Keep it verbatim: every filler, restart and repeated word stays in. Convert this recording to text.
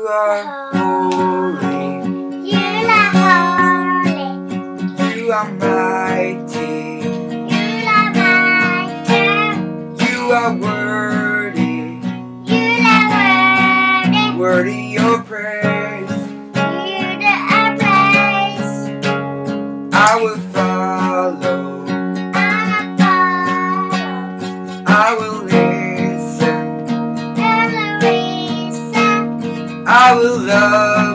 You are holy. You are holy. You are mighty. You are mighty. You are worthy. You are worthy. Worthy your praise. You are praise. I will follow. I will follow. I will listen. I will listen. I will love.